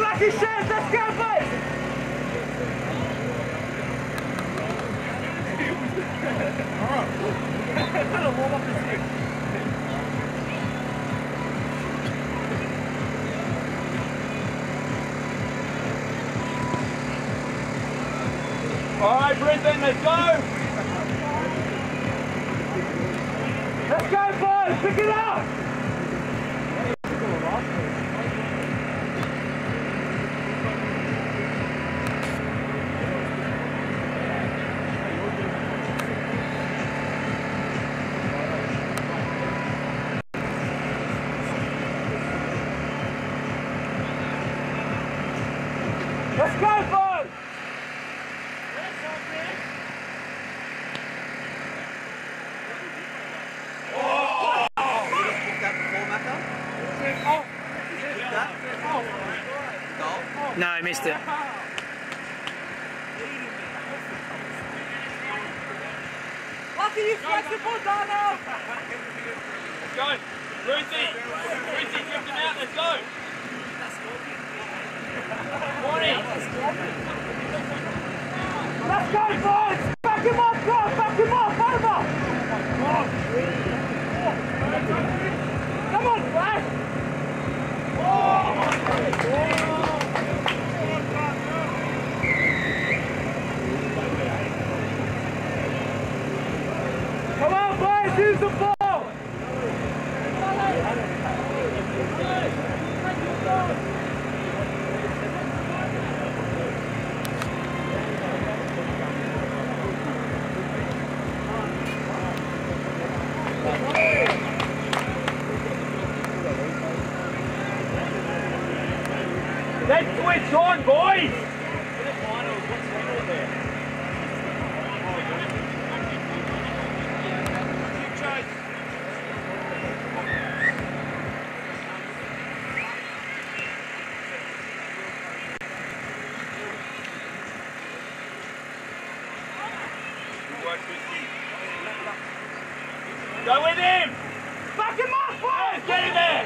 Lucky Shams, let's go, boys! Gotta warm up his hips. Alright, Brisbane, let's go! Let's go, boys! Pick it up! Let's go, boys! No, I missed it. Lucky you flexible, Dano! Let's go! Ruthie, drift him out, let's go! 20! Let's go, boys! Back him up, guys! Back him up! Over! Come on, Flash! Come on, boys! Use the ball! Let's switch on, boys! Go with him! Back him up, boys! Get in there!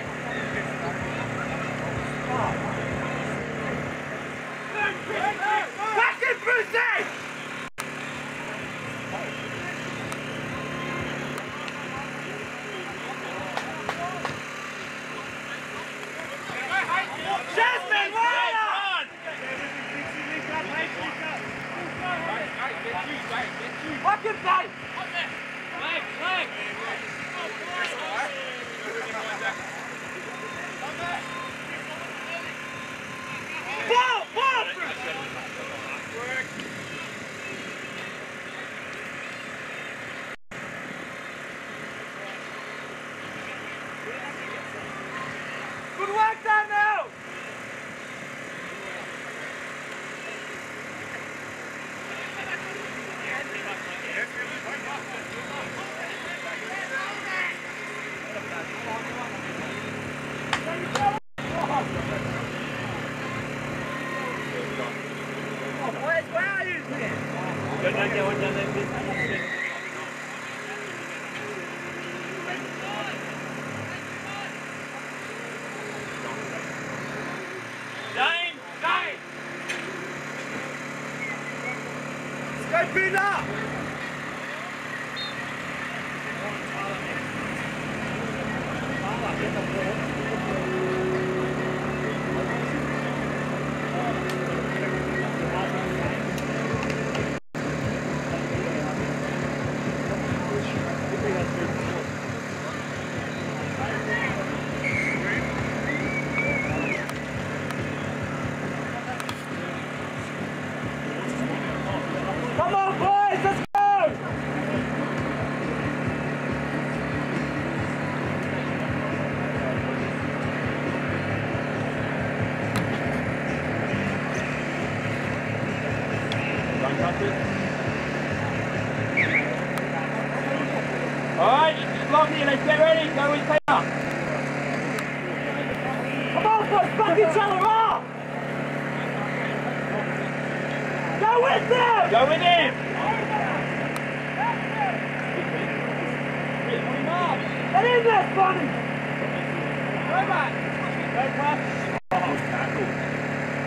Back in, Brucey! Jasmine, run! Back in, Dave! Leg! Ball! Good work, Dan, now! Where are you, Dane! Let's go, Peter! Come on, boys, let's go! Alright, Lockie, let's get ready. Go with Peter. Come on, boys, back each other up! Go with them! Go with him. Get in there, Bonnie! Go back. Go back. Oh, tackle.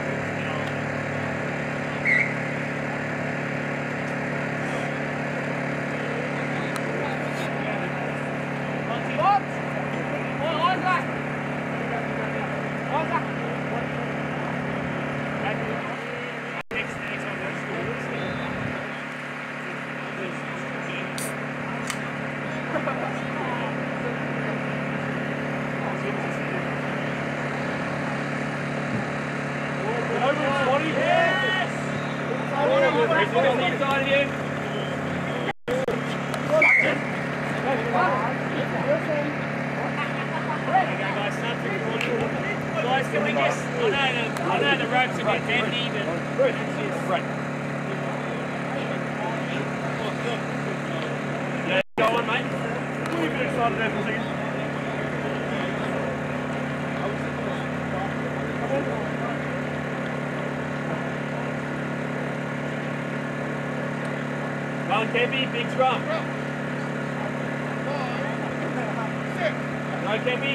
I know the ropes are a bit bendy, but... Right. Yeah, go on, mate. Will you be excited there for a second? Go on, Kempy, big scrum. Go, Kempy.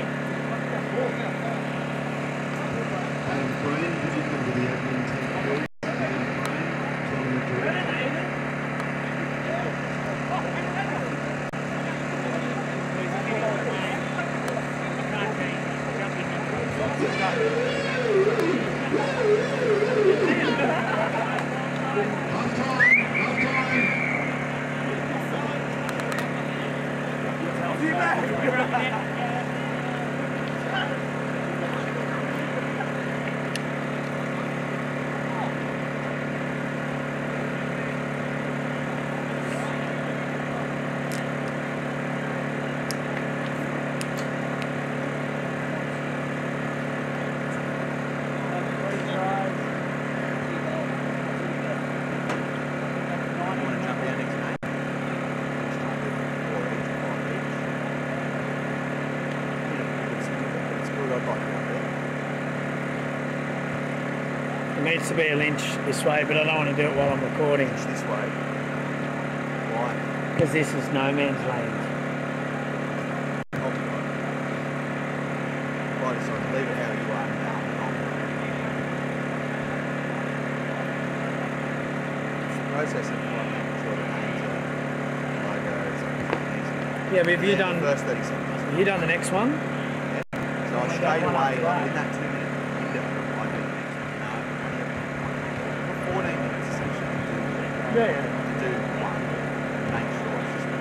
Brian, could you come to the admin team, please? Brian, Tournament Director. It needs to be a lynch this way, but I don't want to do it while I'm recording. This way. Why? Because this is no man's land. Right, so leave it how you are now. Processing sort of names, logos, Yeah, but have you done? First 30 seconds. Have you done the next one? Yeah. So I straight away in that 2-minute window, I do the next one. No, 14 minutes essentially to do one. Make sure it's just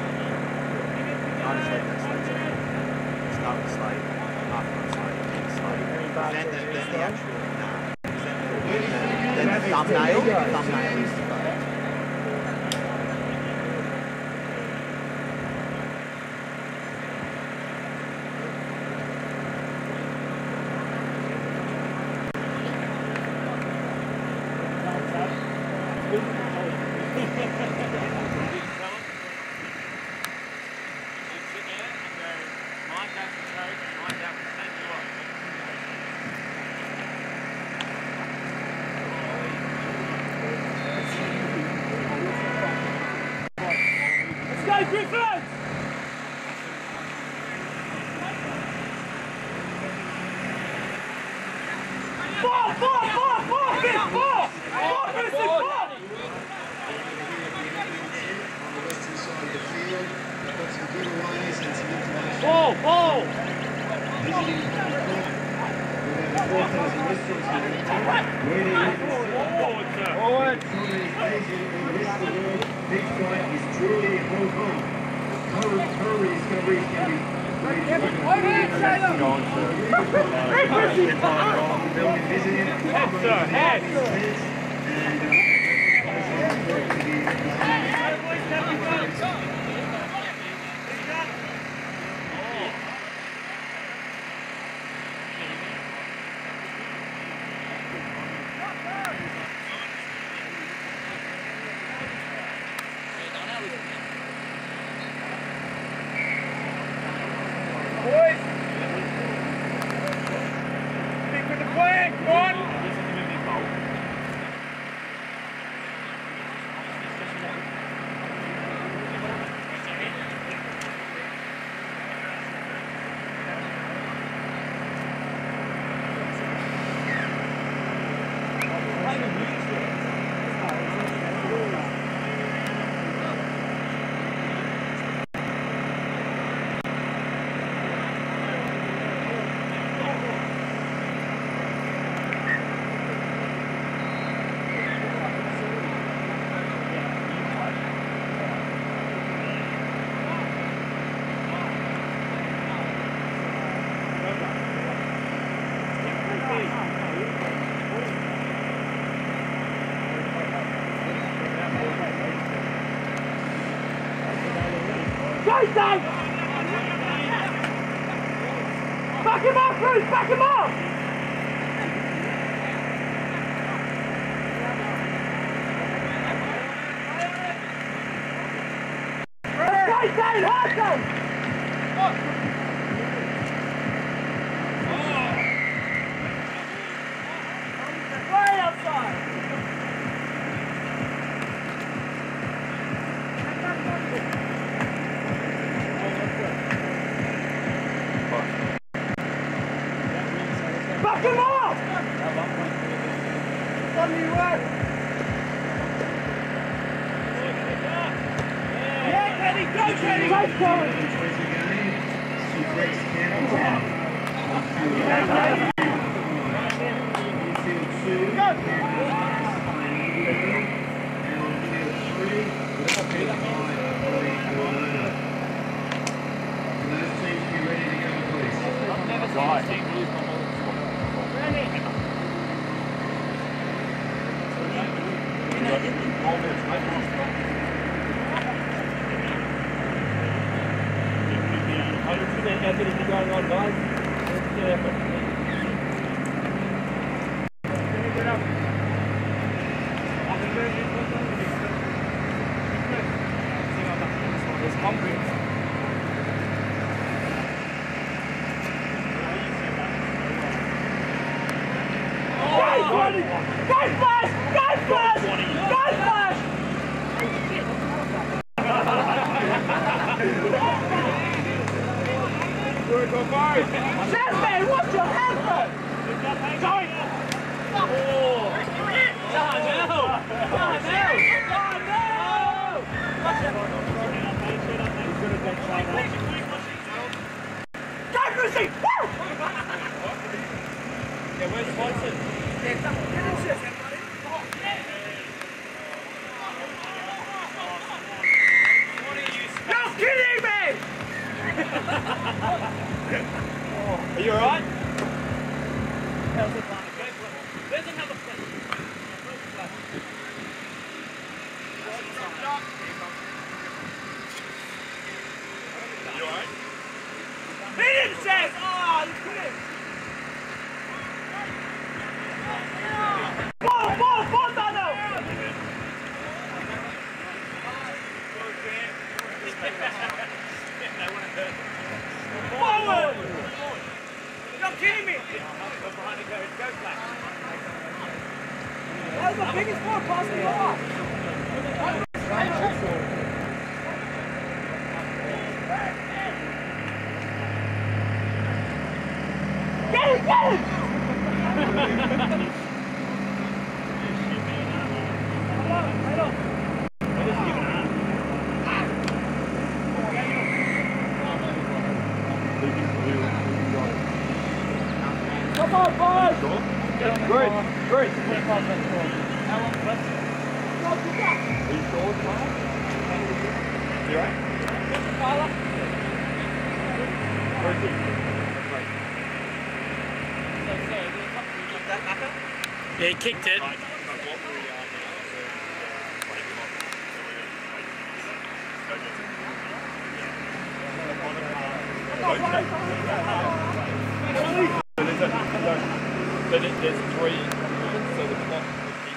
I just leave that slate. Start with slate, after the slate, then slate. Then the actual then the thumbnail is Go, Griffin! Four! Ball! Forward! Next point is truly Hong Kong. Current discoveries can be Boys! Stick with the plan, come on! Jason! Back him up, Bruce! Back him up! Back him off! On your way! Yeah, Teddy, go Teddy! Go forward! Are you alright? There's another place. You alright? He didn't say it! Oh, you couldn't! Ball, Dano! Forward! You're kidding me! That was the biggest ball pass in the life! Get him! Come on, boys! Great. How long left? Are you sure, Tyler? You alright? Tyler? Where is he? Yeah, he kicked it. So there's 3 movements, so the clock keeps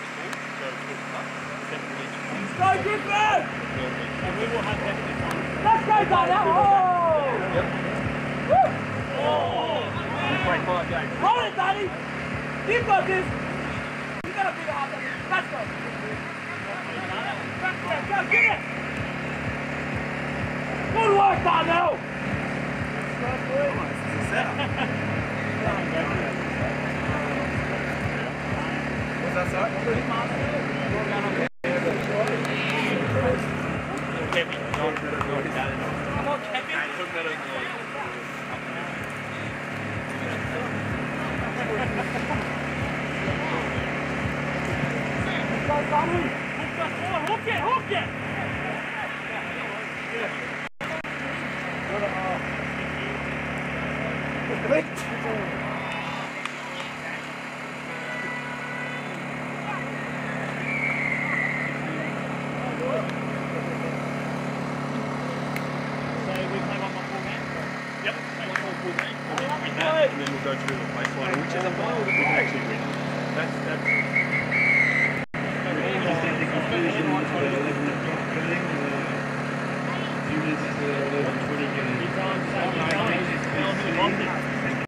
full, so Go, Griffin! and we will have definitely time. Let's go, Dana! Oh! Yep. Woo! Great 5 games. Hold it, Danny! You've got this! You gotta be the hard one. Let's go! Back there, go, get it! Good work, Darnell! What's that, sorry? Hook it! Yep, one more full game, and then we'll go through the baseline, which is a final that we can